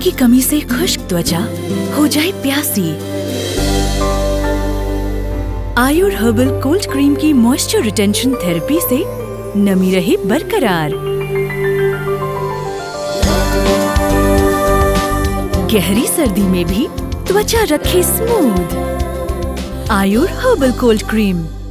की कमी से खुश्क त्वचा हो जाए प्यासी। आयुर हर्बल कोल्ड क्रीम की मॉइस्चर रिटेंशन थेरेपी से नमी रहे बरकरार। गहरी सर्दी में भी त्वचा रखे smooth. Ayur herbal cold cream.